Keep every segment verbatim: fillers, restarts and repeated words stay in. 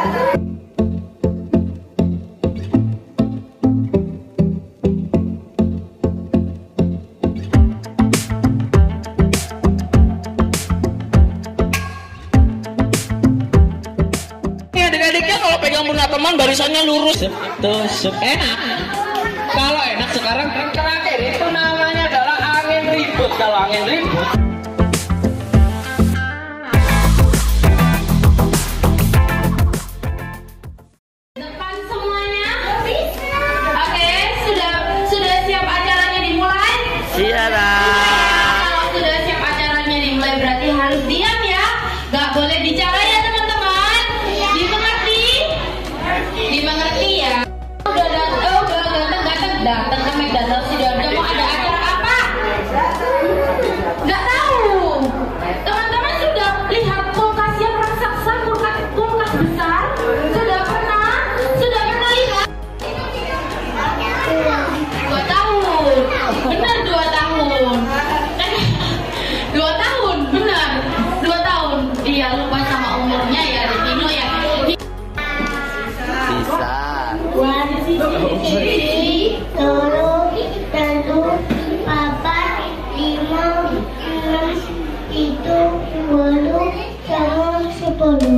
Adik-adiknya kalau pegang bunga teman barisannya lurus. Tusuk enak. Kalau enak sekarang terakhir itu namanya adalah angin ribut. Kalau angin ribut. Depan semuanya. Oke, sudah sudah siap acaranya dimulai? Siap. Kalau sudah siap acaranya dimulai berarti harus diam ya. Gak boleh bicara ya teman-teman. Dimengerti? Dimengerti ya. Udah datang, oh, udah datang, datang, datang ke McDonald's Sidoarjo mau ada acara apa? Gak tahu. Teman-teman sudah lihat kulkas yang raksasa, kulkas kulkas besar? Sudah pernah? Sudah pernah lihat? Dua tahun. Benar dua tahun. Dua tahun, benar. Dua tahun. Iya lupa sama umurnya ya, Dino ya. Bisa. Siji, loro, telu, papat, lima, enam, pitu, wolu, songo, sepuluh.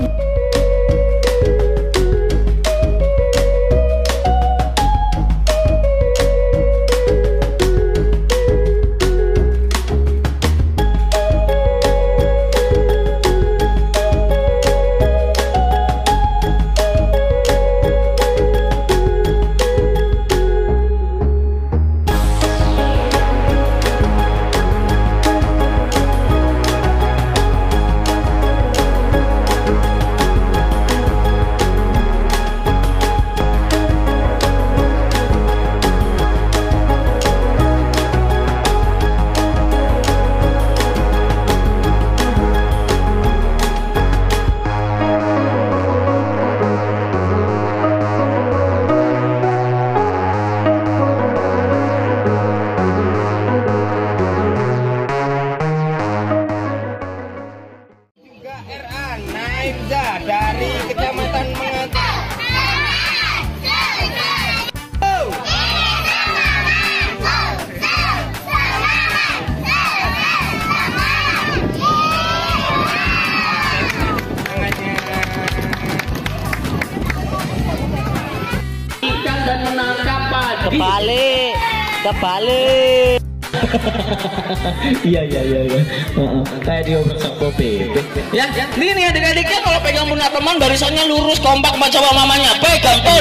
R A Naimza dari Kecamatan Mengantar. Oh. Ikan dan menangkap padi. Kebalik, kebalik. Iya iya iya iya. Kayak dia bersama Pepe. Ya, ini nih adik-adiknya kalau pegang bunga teman barisannya lurus kompak macam mamanya. Pegang tuh.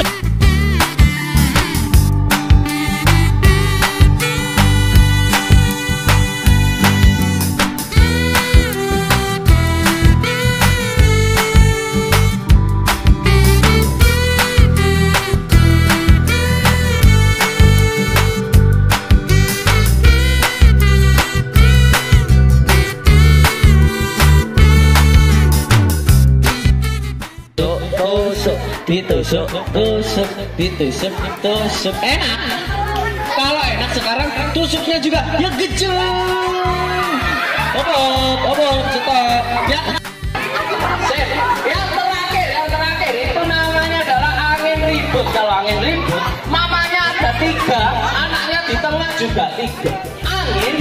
Ditusuk, tusuk, ditusuk, tusuk. Enak. Kalau enak sekarang tusuknya juga ya gejeng. Obok, obok, stop. Ya. Sip. Yang terakhir, yang terakhir itu namanya adalah angin ribut. Kalau angin ribut, mamanya ada tiga, anaknya di tengah juga tiga. Angin.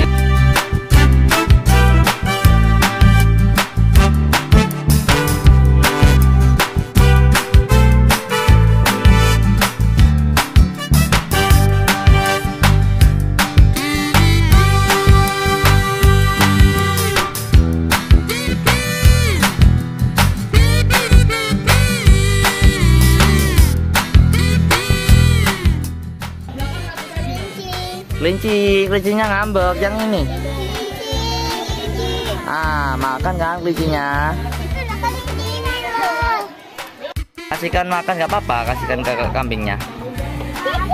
Kelinci, kelincinya ngambek yang ini. Ah, makan kan kelincinya. Kasihkan makan nggak apa-apa, kasihkan ke kambingnya.